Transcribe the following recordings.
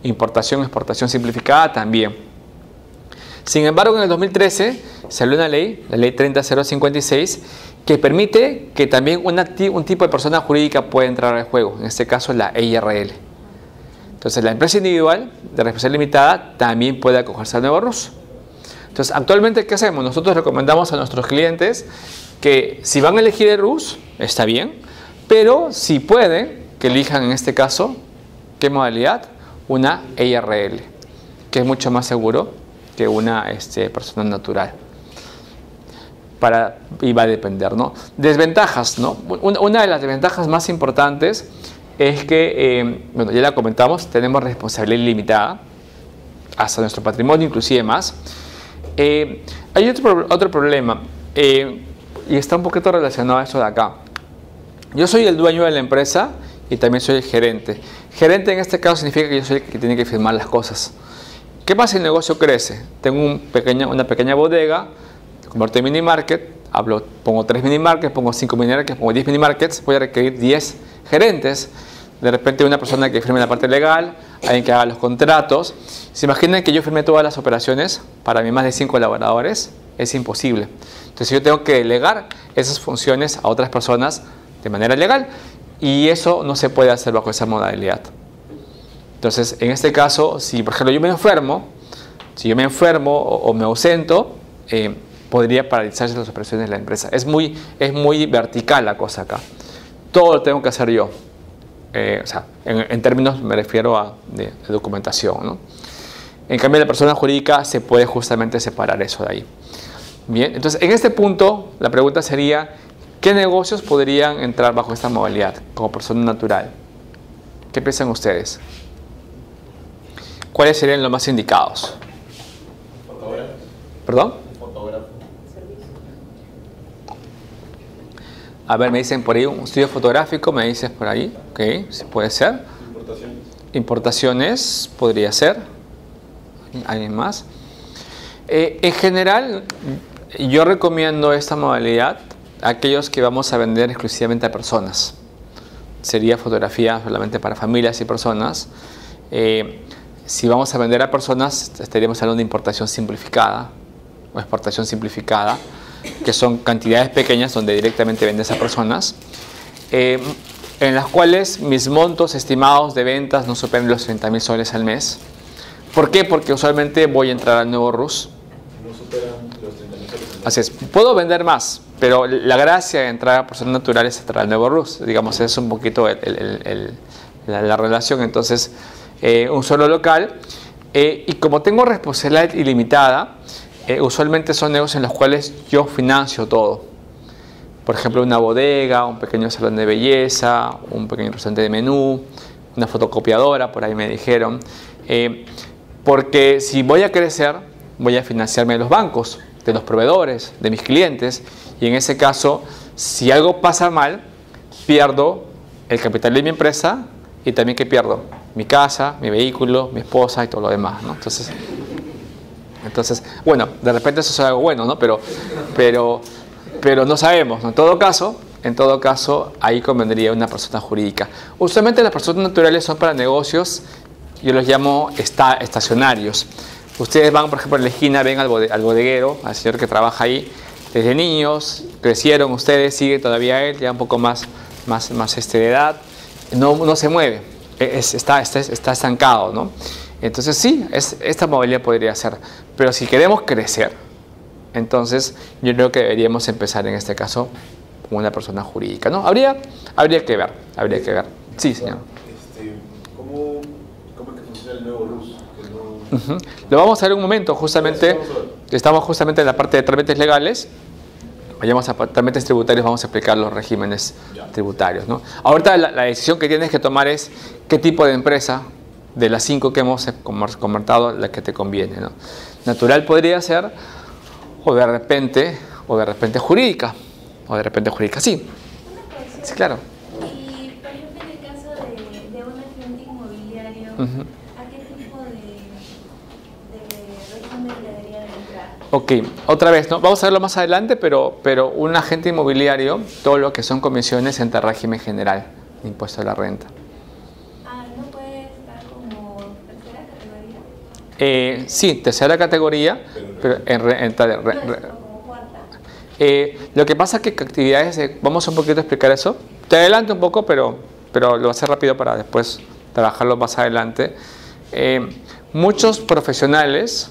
Importación, exportación simplificada también. Sin embargo, en el 2013 salió una ley, la ley 30056, que permite que también un tipo de persona jurídica pueda entrar al juego, en este caso la EIRL. Entonces, la empresa individual de responsabilidad limitada también puede acogerse al nuevo RUS. Entonces, actualmente, ¿qué hacemos? Nosotros recomendamos a nuestros clientes que si van a elegir el RUS, está bien, pero si pueden, que elijan en este caso, ¿qué modalidad? Una EIRL, que es mucho más seguro que una persona natural. Y va a depender, ¿no? Desventajas, ¿no? Una de las desventajas más importantes es que, bueno, ya la comentamos, tenemos responsabilidad ilimitada hasta nuestro patrimonio, inclusive más. Hay otro problema, y está un poquito relacionado a esto de acá. Yo soy el dueño de la empresa y también soy el gerente. Gerente en este caso significa que yo soy el que tiene que firmar las cosas. ¿Qué pasa si el negocio crece? Tengo una pequeña bodega, converto en mini market, pongo 3 mini markets, pongo 5 mini markets, pongo 10 mini markets, voy a requerir 10 gerentes. De repente una persona que firme la parte legal, alguien que haga los contratos. ¿Se imaginan que yo firme todas las operaciones para mis más de 5 colaboradores? Es imposible. Entonces yo tengo que delegar esas funciones a otras personas de manera legal y eso no se puede hacer bajo esa modalidad. Entonces, en este caso, si por ejemplo yo me enfermo, o me ausento, podría paralizarse las operaciones de la empresa. Es muy vertical la cosa acá. Todo lo tengo que hacer yo. O sea, en términos me refiero de documentación, ¿no? En cambio, la persona jurídica se puede justamente separar eso de ahí. Bien, entonces en este punto la pregunta sería, ¿qué negocios podrían entrar bajo esta modalidad como persona natural? ¿Qué piensan ustedes? ¿Cuáles serían los más indicados? Fotógrafo. ¿Perdón? Fotógrafo. A ver, me dicen por ahí un estudio fotográfico, me dices por ahí. Ok, sí puede ser. Importaciones. Importaciones, podría ser. ¿Alguien más? En general, yo recomiendo esta modalidad a aquellos que vamos a vender exclusivamente a personas. Sería fotografía solamente para familias y personas. Si vamos a vender a personas, estaríamos hablando de importación simplificada o exportación simplificada, que son cantidades pequeñas donde directamente vendes a personas, en las cuales mis montos estimados de ventas no superan los 30.000 soles al mes. ¿Por qué? Porque usualmente voy a entrar al nuevo RUS. No superan los 30.000 soles al mes. Así es, puedo vender más, pero la gracia de entrar a personas naturales es entrar al nuevo RUS. Digamos, es un poquito la relación. Entonces, un solo local, y como tengo responsabilidad ilimitada, usualmente son negocios en los cuales yo financio todo. Por ejemplo, una bodega, un pequeño salón de belleza, un pequeño restaurante de menú, una fotocopiadora, por ahí me dijeron. Porque si voy a crecer, voy a financiarme de los bancos, de los proveedores, de mis clientes, y en ese caso, si algo pasa mal, pierdo el capital de mi empresa y también ¿qué pierdo? Mi casa, mi vehículo, mi esposa y todo lo demás, ¿no? Entonces, bueno, de repente eso es algo bueno, ¿no? Pero no sabemos, ¿no? En todo caso, ahí convendría una persona jurídica. Usualmente las personas naturales son para negocios, yo los llamo estacionarios. Ustedes van, por ejemplo, en la esquina, ven al bodeguero, al señor que trabaja ahí, desde niños, crecieron ustedes, sigue todavía él, ya un poco más de edad, no se mueve, está estancado, ¿no? Entonces sí, esta modalidad podría ser, pero si queremos crecer, entonces yo creo que deberíamos empezar en este caso con una persona jurídica, ¿no? Habría que ver. Sí, señor. ¿Cómo es que funciona el nuevo RUS? Lo vamos a ver en un momento, justamente, estamos justamente en la parte de trámites legales. Vayamos a trámites tributarios, vamos a explicar los regímenes tributarios, ¿no? Ahorita la decisión que tienes que tomar es qué tipo de empresa de las 5 que hemos comentado la que te conviene, ¿no? Natural podría ser, o de repente jurídica, sí. Sí, claro. Y por ejemplo, en el caso de un agente inmobiliario, ¿a qué tipo de régimen debería de entrar? Ok, otra vez, ¿no? Vamos a verlo más adelante, pero un agente inmobiliario, todo lo que son comisiones entra al régimen general de impuesto a la renta. ¿No puede estar como tercera? Sí, tercera categoría, pero Como cuarta. lo que pasa es que actividades, vamos un poquito a explicar eso. Te adelanto un poco, pero lo voy a hacer rápido para después trabajarlo más adelante. Muchos profesionales,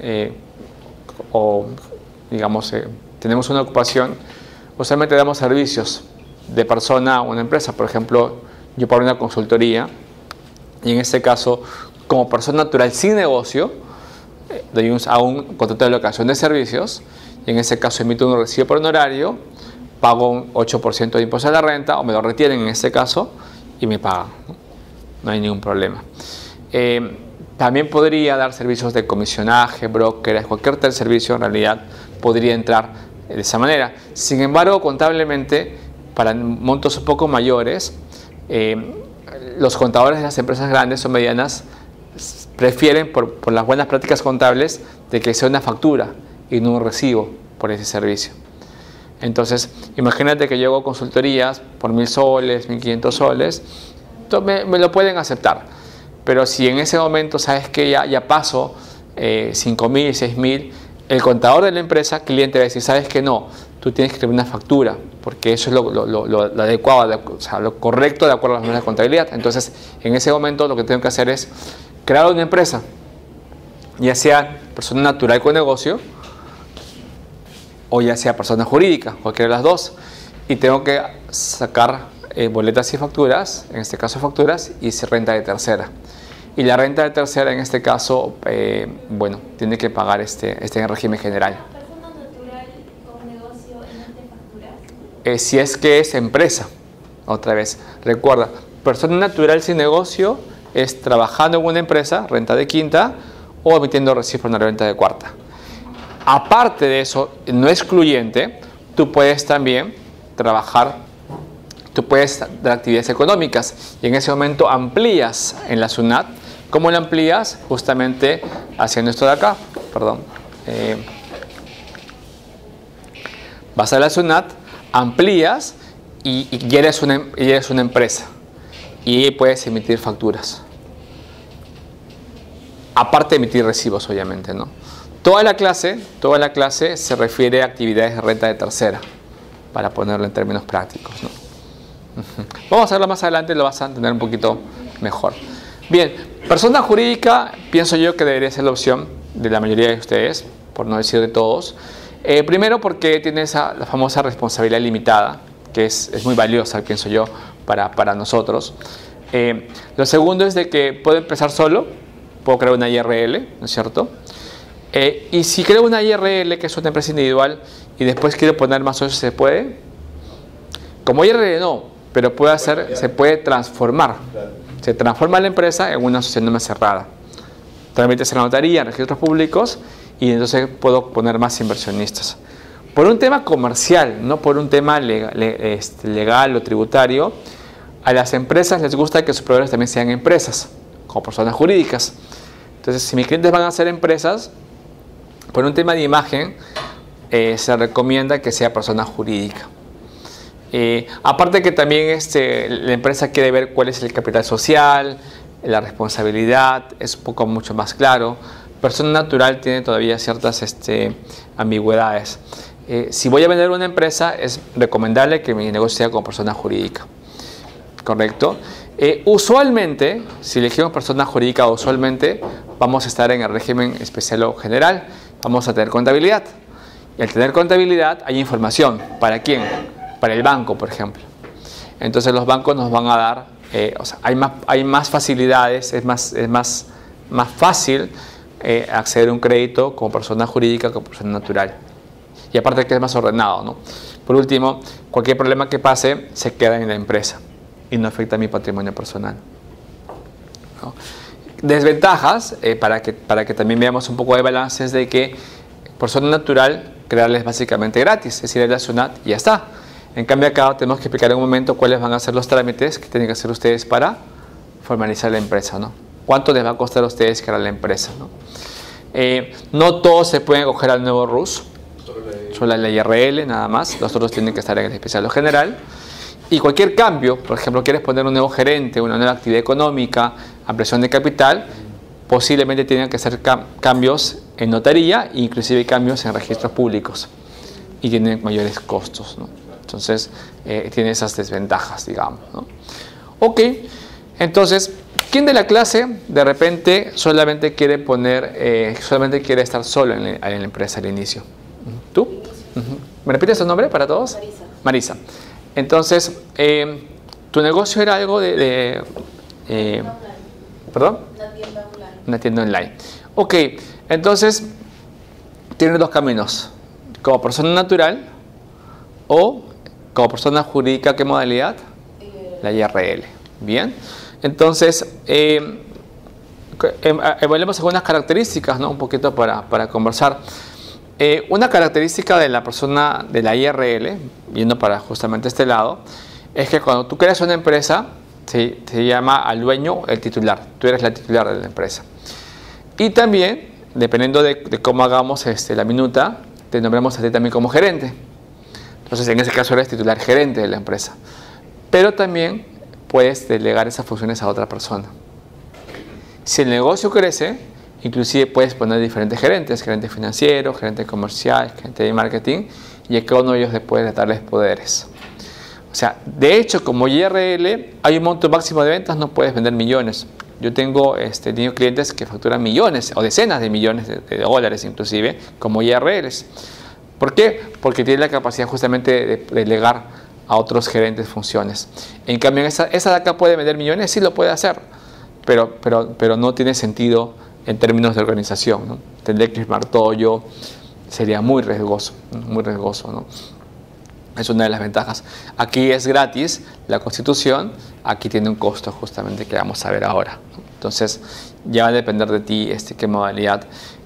o digamos, tenemos una ocupación, usualmente damos servicios de persona a una empresa. Por ejemplo, yo paro una consultoría y en este caso, como persona natural sin negocio, hago un contrato de locación de servicios y en ese caso emito un recibo por honorario, pago un 8% de impuesto a la renta o me lo retienen en este caso y me pagan. No hay ningún problema. También podría dar servicios de comisionaje, brokers, cualquier tal servicio en realidad podría entrar de esa manera. Sin embargo, contablemente, para montos un poco mayores, los contadores de las empresas grandes o medianas prefieren, por las buenas prácticas contables, de que sea una factura y no un recibo por ese servicio. Entonces, imagínate que yo hago consultorías por 1.000 soles, 1.500 soles, entonces me lo pueden aceptar. Pero si en ese momento sabes que ya paso 5.000, 6.000, el contador de la empresa, cliente, va a decir, sabes que no, tú tienes que escribir una factura, porque eso es lo adecuado, o sea, lo correcto de acuerdo a las normas de contabilidad. Entonces, en ese momento lo que tengo que hacer es crear una empresa, ya sea persona natural con negocio, o ya sea persona jurídica, cualquiera de las dos, y tengo que sacar boletas y facturas, en este caso facturas, y renta de tercera. Y la renta de tercera en este caso, bueno, tiene que pagar en régimen general. ¿Persona natural con negocio emite facturas? Si es que es empresa, otra vez, recuerda, persona natural sin negocio es trabajando en una empresa, renta de quinta, o emitiendo recibo por una renta de cuarta. Aparte de eso, no excluyente, tú puedes también trabajar, tú puedes dar actividades económicas y en ese momento amplías en la SUNAT. ¿Cómo lo amplías? Justamente haciendo esto de acá, perdón. Vas a la SUNAT, amplías y ya eres una empresa y puedes emitir facturas. Aparte de emitir recibos, obviamente, ¿no? Toda la clase se refiere a actividades de renta de tercera, para ponerlo en términos prácticos, ¿no? Vamos a hacerlo más adelante, lo vas a entender un poquito mejor. Bien, persona jurídica, pienso yo que debería ser la opción de la mayoría de ustedes, por no decir de todos. Primero porque tiene la famosa responsabilidad limitada, que es muy valiosa, pienso yo, para nosotros. Lo segundo es de que puedo empezar solo, puedo crear una IRL, ¿no es cierto? Y si creo una IRL, que es una empresa individual, y después quiero poner más socios, ¿se puede? Como IRL no, pero se puede transformar. Se transforma la empresa en una sociedad no cerrada. Trámites en la notaría, en registros públicos, y entonces puedo poner más inversionistas. Por un tema comercial, no por un tema legal o tributario, a las empresas les gusta que sus proveedores también sean empresas, como personas jurídicas. Entonces, si mis clientes van a ser empresas, por un tema de imagen, se recomienda que sea persona jurídica. Aparte que también la empresa quiere ver cuál es el capital social, la responsabilidad, es un poco mucho más claro. Persona natural tiene todavía ciertas ambigüedades. Si voy a vender una empresa, es recomendable que mi negocio sea con persona jurídica. ¿Correcto? Usualmente, si elegimos persona jurídica, usualmente vamos a estar en el régimen especial o general, vamos a tener contabilidad. Y al tener contabilidad hay información. ¿Para quién? Para el banco, por ejemplo. Entonces los bancos nos van a dar, hay más facilidades, es más fácil acceder a un crédito como persona jurídica que como persona natural. Y aparte que es más ordenado, ¿no? Por último, cualquier problema que pase se queda en la empresa y no afecta a mi patrimonio personal, ¿no? Desventajas, para que también veamos un poco de balance, es de que persona natural crearles básicamente gratis, es decir, es la SUNAT y ya está. En cambio acá tenemos que explicar en un momento cuáles van a ser los trámites que tienen que hacer ustedes para formalizar la empresa, ¿no? ¿Cuánto les va a costar a ustedes crear la empresa, ¿no? No todos se pueden acoger al nuevo RUS, solo la IRL nada más, los otros tienen que estar en el especial o general. Y cualquier cambio, por ejemplo, quieres poner un nuevo gerente, una nueva actividad económica, ampliación de capital, posiblemente tengan que hacer cambios en notaría, inclusive cambios en registros públicos, y tienen mayores costos, ¿no? Entonces, tiene esas desventajas, digamos, ¿no? Ok, entonces, ¿quién de la clase de repente solamente quiere solamente quiere estar solo en la empresa al inicio? ¿Tú? ¿Me repites tu nombre para todos? Marisa. Marisa. Entonces, tu negocio era algo ¿perdón? Una tienda online. Una tienda online. Ok, entonces, tienes dos caminos. Como persona natural o como persona jurídica, ¿qué modalidad? La IRL. Bien. Entonces, evaluemos algunas características, ¿no? Un poquito para conversar. Una característica de la persona de la IRL, viendo para justamente este lado, es que cuando tú creas una empresa, se llama al dueño el titular. Tú eres la titular de la empresa. Y también, dependiendo de cómo hagamos la minuta, te nombramos a ti también como gerente. Entonces, en ese caso eres titular gerente de la empresa. Pero también puedes delegar esas funciones a otra persona. Si el negocio crece, inclusive puedes poner diferentes gerentes, gerente financiero, gerente comercial, gerente de marketing, y a cada uno de ellos le puedes darles poderes. O sea, de hecho, como IRL, hay un monto máximo de ventas, no puedes vender millones. Yo tengo tenido clientes que facturan millones o decenas de millones de dólares inclusive como IRLs. ¿Por qué? Porque tiene la capacidad justamente de delegar a otros gerentes funciones. En cambio, esa de acá puede vender millones, sí lo puede hacer, pero no tiene sentido en términos de organización, ¿no? Tendría que firmar todo yo, sería muy riesgoso, ¿no? Es una de las ventajas. Aquí es gratis la constitución, aquí tiene un costo justamente que vamos a ver ahora. Entonces, ya va a depender de ti qué modalidad.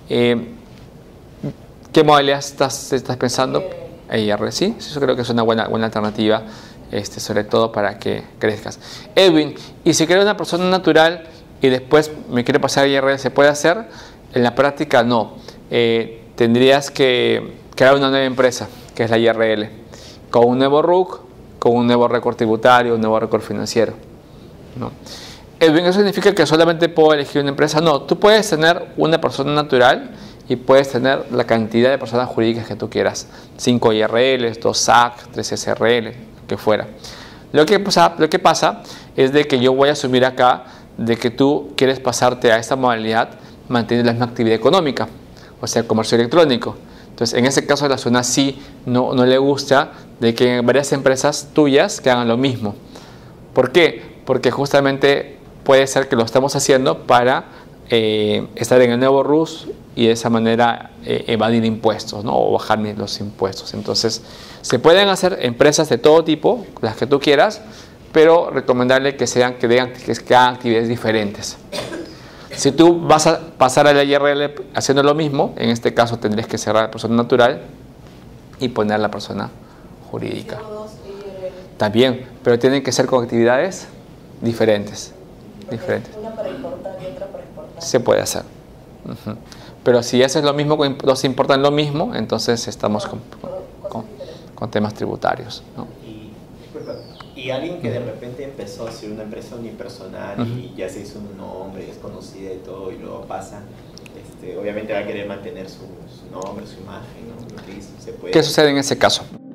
¿Qué modalidad estás pensando? IR, sí, yo creo que es una buena alternativa, sobre todo para que crezcas. Edwin, ¿y si quiero una persona natural y después me quiero pasar a IR, se puede hacer? En la práctica no. Tendrías que crear una nueva empresa, que es la IRL, con un nuevo RUC, con un nuevo récord tributario, un nuevo récord financiero, ¿no? Edwin, ¿eso significa que solamente puedo elegir una empresa? No, tú puedes tener una persona natural y puedes tener la cantidad de personas jurídicas que tú quieras. 5 IRLs, 2 SAC, 3 SRL, que fuera. Lo que pasa es de que yo voy a asumir acá de que tú quieres pasarte a esta modalidad manteniendo la misma actividad económica, o sea, comercio electrónico. Entonces, en ese caso, a la zona sí no le gusta de que varias empresas tuyas que hagan lo mismo. ¿Por qué? Porque justamente puede ser que lo estamos haciendo para estar en el nuevo RUS y de esa manera evadir impuestos, ¿no? O bajar los impuestos. Entonces, se pueden hacer empresas de todo tipo, las que tú quieras, pero recomendarle que hagan actividades diferentes. Si tú vas a pasar a la IRL haciendo lo mismo, en este caso tendrías que cerrar la persona natural y poner la persona jurídica. También, pero tienen que ser con actividades diferentes. Una para importar y otra para exportar. Se puede hacer. Pero si haces lo mismo, los importan lo mismo, entonces estamos con temas tributarios, ¿no? Y alguien que de repente empezó a ser una empresa unipersonal y ya se hizo un nombre, es conocida y todo, y luego pasa, obviamente va a querer mantener su nombre, su imagen, ¿no? Lo que hizo, se puede. ¿Qué sucede en ese caso?